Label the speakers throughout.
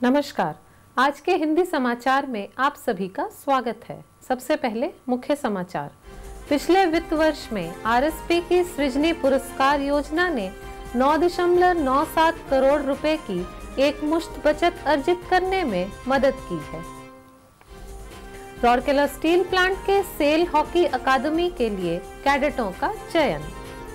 Speaker 1: नमस्कार। आज के हिंदी समाचार में आप सभी का स्वागत है। सबसे पहले मुख्य समाचार। पिछले वित्त वर्ष में आरएसपी की सृजनी पुरस्कार योजना ने 9.97 करोड़ रुपए की एक मुश्त बचत अर्जित करने में मदद की है। राउरकेला स्टील प्लांट के सेल हॉकी अकादमी के लिए कैडेटों का चयन।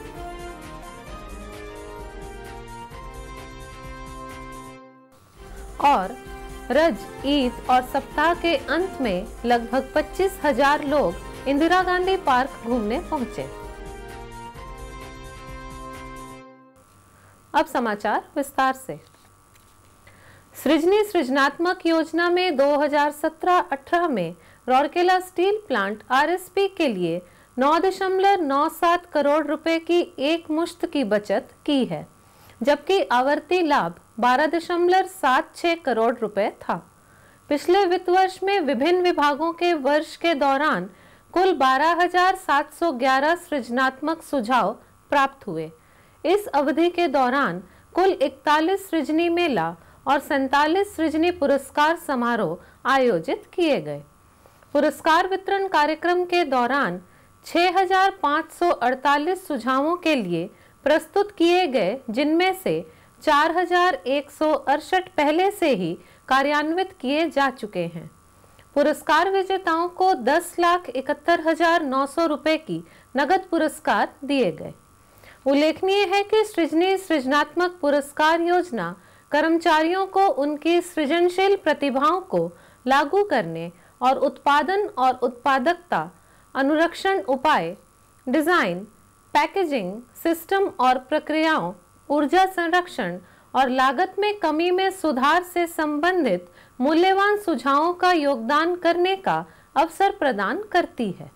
Speaker 1: और रज, ईद और सप्ताह के अंत में लगभग 25,000 लोग इंदिरा गांधी पार्क घूमने पहुंचे। अब समाचार विस्तार से। सृजनी सृजनात्मक योजना में 2017-18 में राउरकेला स्टील प्लांट आरएसपी के लिए 9.97 करोड़ रुपए की एक मुश्त की बचत की है, जबकि आवर्ती लाभ 12.76 करोड़ रुपए था। पिछले वित्त वर्ष में विभिन्न विभागों के वर्ष के दौरान कुल 12,711 सृजनात्मक सुझाव प्राप्त हुए। इस अवधि के दौरान कुल 41 सृजनी मेला और 47 सृजनी पुरस्कार समारोह आयोजित किए गए। पुरस्कार वितरण कार्यक्रम के दौरान 6,548 सुझावों के लिए प्रस्तुत किए गए, जिनमें से 4,168 पहले से ही कार्यान्वित किए जा चुके हैं। पुरस्कार विजेताओं को 10,71,900 रुपए की नगद पुरस्कार दिए गए। उल्लेखनीय है कि सृजनी सृजनात्मक पुरस्कार योजना कर्मचारियों को उनकी सृजनशील प्रतिभाओं को लागू करने और उत्पादन और उत्पादकता, अनुरक्षण उपाय, डिजाइन, पैकेजिंग, सिस्टम और प्रक्रियाओं, ऊर्जा संरक्षण और लागत में कमी में सुधार से संबंधित मूल्यवान सुझावों का योगदान करने का अवसर प्रदान करती है।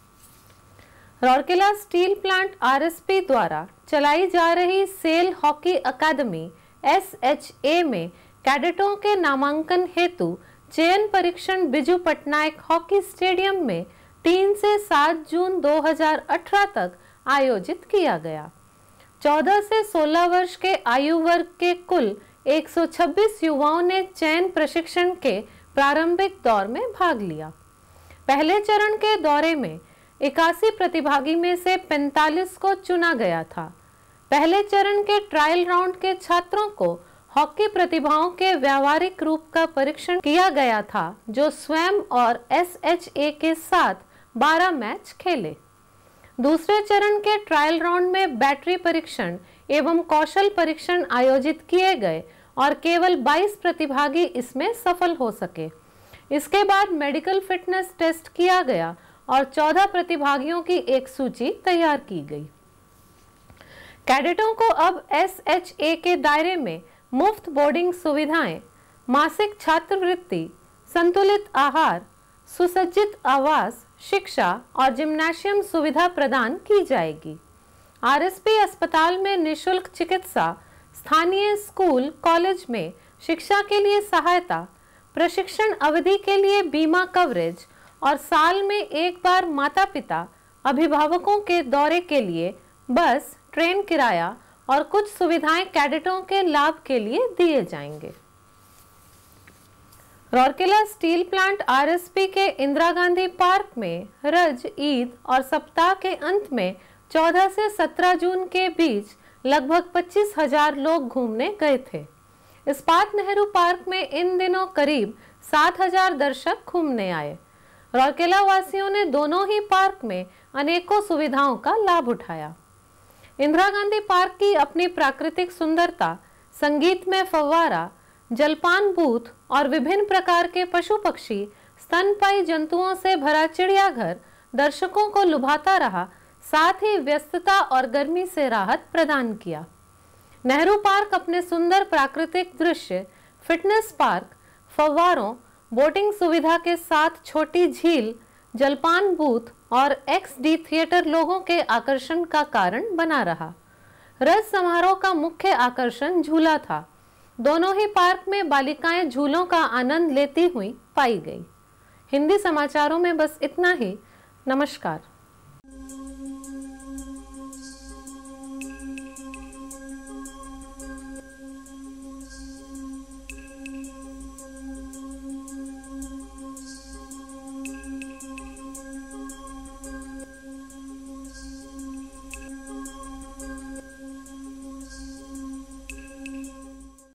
Speaker 1: राउरकेला स्टील प्लांट आरएसपी द्वारा चलाई जा रही सेल हॉकी अकादमी SHA में कैडेटों के नामांकन हेतु चयन परीक्षण बिजू पटनायक हॉकी स्टेडियम में 3 से 7 जून 2018 तक आयोजित किया गया। 14 से 16 वर्ष के आयु वर्ग के कुल 126 युवाओं ने चयन प्रशिक्षण के प्रारंभिक दौर में भाग लिया। पहले चरण के दौरे में 81 प्रतिभागी में से 45 को चुना गया था। पहले चरण के ट्रायल राउंड के छात्रों को हॉकी प्रतिभाओं के व्यावहारिक रूप का परीक्षण किया गया था, जो स्वयं और SHA के साथ 12 मैच खेले। दूसरे चरण के ट्रायल राउंड में बैटरी परीक्षण एवं कौशल परीक्षण आयोजित किए गए और केवल 22 प्रतिभागी इसमें सफल हो सके। इसके बाद मेडिकल फिटनेस टेस्ट किया गया और 14 प्रतिभागियों की एक सूची तैयार की गई। कैडेटों को अब SHA के दायरे में मुफ्त बोर्डिंग सुविधाएं, मासिक छात्रवृत्ति, संतुलित आहार, सुसज्जित आवास, शिक्षा और जिम्नाशियम सुविधा प्रदान की जाएगी। आरएसपी अस्पताल में निशुल्क चिकित्सा, स्थानीय स्कूल कॉलेज में शिक्षा के लिए सहायता, प्रशिक्षण अवधि के लिए बीमा कवरेज और साल में एक बार माता पिता अभिभावकों के दौरे के लिए बस, ट्रेन किराया और कुछ सुविधाएं कैडेटों के लाभ के लिए दिए जाएंगे। राउरकेला स्टील प्लांट आरएसपी के इंदिरा गांधी पार्क में रज, ईद और सप्ताह के अंत में 14 से 17 जून के बीच लगभग 25,000 लोग घूमने गए थे। इस्पात नेहरू पार्क में इन दिनों करीब 7,000 दर्शक घूमने आए। राउरकेला वासियों ने दोनों ही पार्क में अनेकों सुविधाओं का लाभ उठाया। इंदिरा गांधी पार्क की अपनी प्राकृतिक सुंदरता, संगीतमय फव्वारा, जलपान बूथ और विभिन्न प्रकार के पशु पक्षी, स्तनपायी जंतुओं से भरा चिड़ियाघर दर्शकों को लुभाता रहा, साथ ही व्यस्तता और गर्मी से राहत प्रदान किया। नेहरू पार्क अपने सुंदर प्राकृतिक दृश्य, फिटनेस पार्क, फव्वारों, बोटिंग सुविधा के साथ छोटी झील, जलपान बूथ और XD थिएटर लोगों के आकर्षण का कारण बना रहा। रज समारोह का मुख्य आकर्षण झूला था। दोनों ही पार्क में बालिकाएं झूलों का आनंद लेती हुई पाई गई। हिंदी समाचारों में बस इतना ही। नमस्कार।